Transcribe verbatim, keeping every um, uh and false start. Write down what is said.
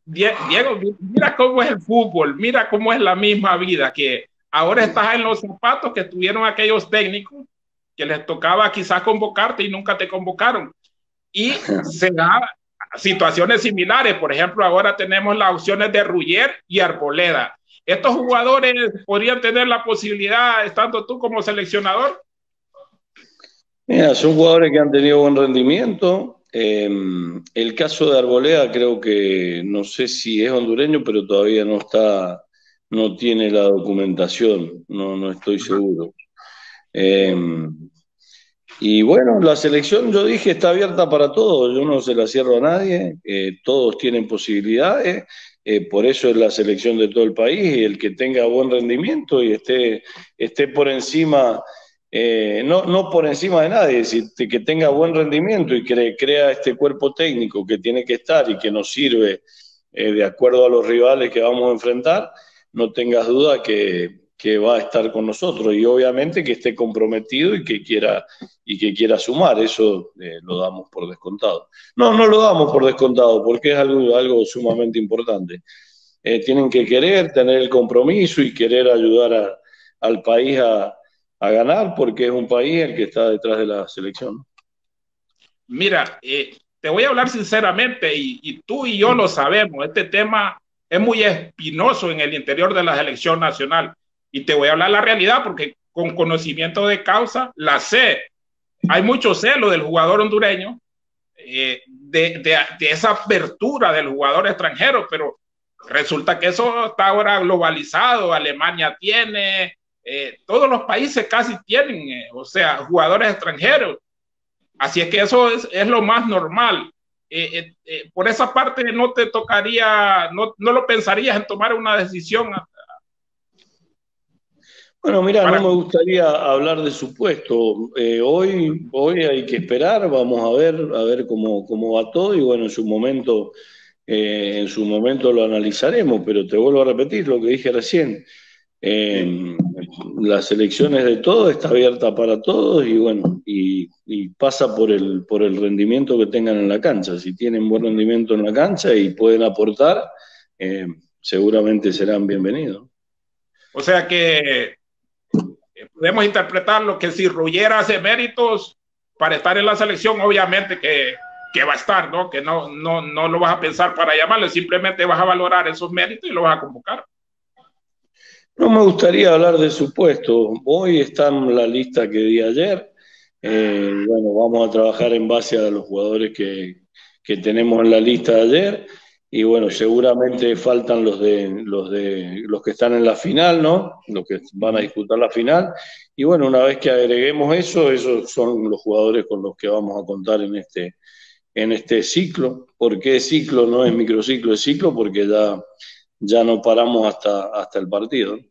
Diego, mira cómo es el fútbol, mira cómo es la misma vida, que ahora estás en los zapatos que tuvieron aquellos técnicos que les tocaba quizás convocarte y nunca te convocaron. Y se da situaciones similares. Por ejemplo, ahora tenemos las opciones de Ruller y Arboleda. ¿Estos jugadores podrían tener la posibilidad, estando tú como seleccionador? Mira, son jugadores que han tenido buen rendimiento. Eh, el caso de Arboleda creo que, no sé si es hondureño, pero todavía no está, no tiene la documentación, no, no estoy seguro. Eh, y bueno, la selección, yo dije, está abierta para todos, yo no se la cierro a nadie, eh, todos tienen posibilidades, eh, por eso es la selección de todo el país, y el que tenga buen rendimiento y esté, esté por encima, eh, no, no por encima de nadie, si, que tenga buen rendimiento y que crea este cuerpo técnico que tiene que estar y que nos sirve eh, de acuerdo a los rivales que vamos a enfrentar, no tengas duda que, que va a estar con nosotros y obviamente que esté comprometido y que quiera y que quiera sumar, eso eh, lo damos por descontado. No, no lo damos por descontado porque es algo, algo sumamente importante. Eh, tienen que querer, tener el compromiso y querer ayudar a, al país a, a, ganar porque es un país el que está detrás de la selección. Mira, eh, te voy a hablar sinceramente y, y tú y yo lo sabemos, este tema es muy espinoso en el interior de la selección nacional y te voy a hablar la realidad porque con conocimiento de causa la sé. Hay mucho celo del jugador hondureño, eh, de, de, de esa apertura del jugador extranjero, pero resulta que eso está ahora globalizado. Alemania tiene, eh, todos los países casi tienen, eh, o sea, jugadores extranjeros. Así es que eso es, es lo más normal. Eh, eh, eh, por esa parte no te tocaría, no, no lo pensarías en tomar una decisión Bueno, mira, no para... me gustaría hablar de supuesto. Eh, hoy, hoy hay que esperar, vamos a ver, a ver cómo, cómo va todo y bueno, en su momento, eh, en su momento lo analizaremos, pero te vuelvo a repetir lo que dije recién. Eh, las elecciones de todo está abierta para todos y bueno, y, y pasa por el, por el rendimiento que tengan en la cancha. Si tienen buen rendimiento en la cancha y pueden aportar, eh, seguramente serán bienvenidos. O sea que eh, podemos interpretarlo que si Ruller hace méritos para estar en la selección, obviamente que, que va a estar, ¿no? Que no, no, no lo vas a pensar para llamarle, simplemente vas a valorar esos méritos y lo vas a convocar. No me gustaría hablar de supuesto. Hoy está en la lista que di ayer. Eh, bueno, vamos a trabajar en base a los jugadores que, que tenemos en la lista de ayer. Y bueno, Sí. seguramente faltan los de los de los que están en la final, ¿no? Los que van a disputar la final. Y bueno, una vez que agreguemos eso, esos son los jugadores con los que vamos a contar en este, en este ciclo. ¿Por qué ciclo? No es microciclo, es ciclo porque ya, ya no paramos hasta, hasta el partido.